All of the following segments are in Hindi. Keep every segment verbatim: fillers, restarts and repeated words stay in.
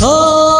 हो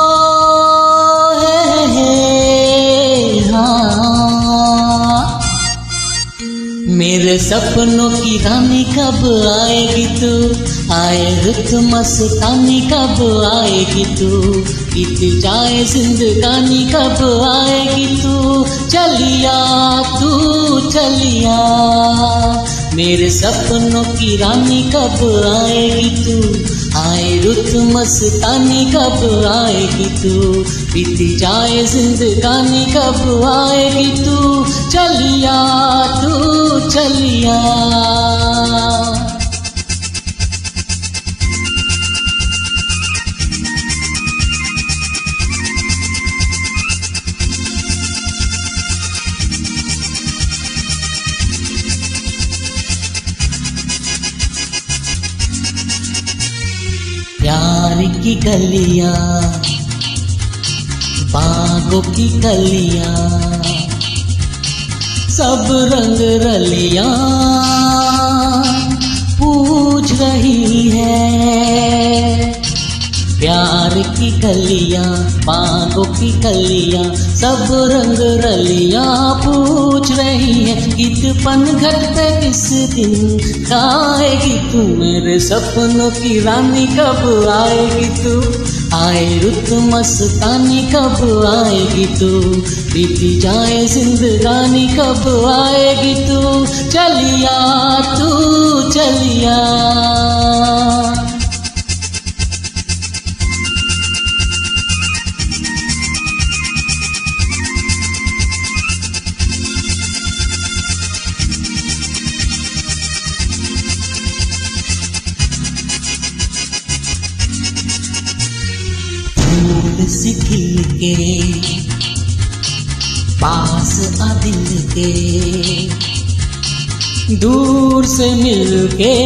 है, है, हाँ। मेरे सपनों की रानी कब आएगी तू, आए रुत मस्तानी कब आएगी तू, बीत जाए जिंदगानी कब आएगी तू, चलिया तू चलिया। मेरे सपनों की रानी कब आएगी तू, आए रुत मस्तानी कब आएगी तू, बीत जाए जिंदगानी कब आएगी तू, चलिया तू चलिया। प्यार की गलियां, बागों की कलियां, सब रंग रलियां पूछ रही है। प्यार की गलियां, बागों की कलियां, सब रंग रलियां पूछ रही है, गीत पनघट पे किस दिन गाएगी तू, मेरे सपनों की रानी कब आएगी तू, आए रुत मस्तानी कब आएगी तू, बीती जाए जिंदगानी कब आएगी तू, चलिया तू चलिया। फूल सी खिल के पास आ दिल के, दूर से मिल के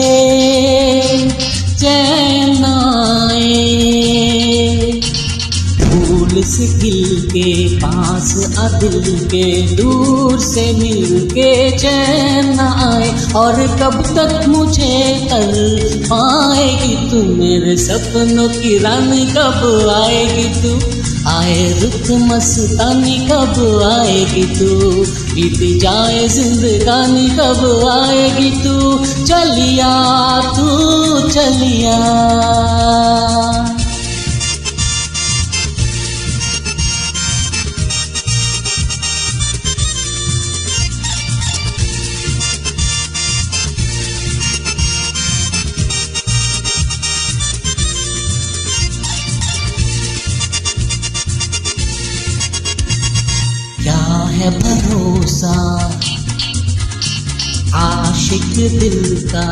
चैन आए। फूल से खिल के पास आ दिल के, दूर से मिल के चैन आए, और कब तक मुझे कर पाएगी तू, मेरे सपनों की रानी कब आएगी तू, आए रुत मस्तानी कब आएगी तू, बीत जाए जिंदगानी कब आएगी तू, चलिया तू चलिया। क्या है भरोसा आशिक दिल का,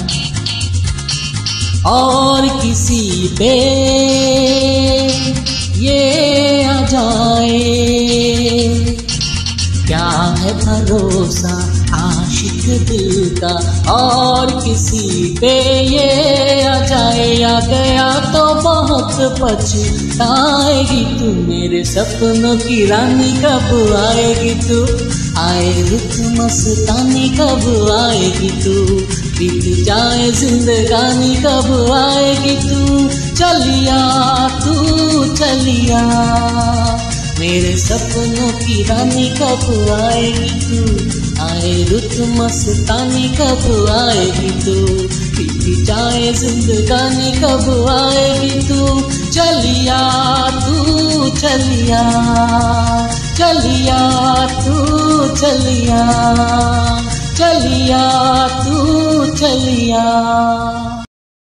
और किसी पे ये आ जाए। क्या है भरोसा आशिक दिल का, और किसी पे ये आ जाए, आ गया तो बहुत पछताएगी तू, मेरे सपनों की रानी कब आएगी तू, आए रुत मस्तानी कब आएगी तू, बीत जाए जिंदगानी कब आएगी तू, चलिया तू चलिया। मेरे सपनों की रानी कब आएगी तू, आए रुत मस्तानी कब आएगी तू, बीत जाए जिंदगानी कब आएगी तू, चलिया तू चलिया। चलिया तू चलिया, चलिया तू चलिया।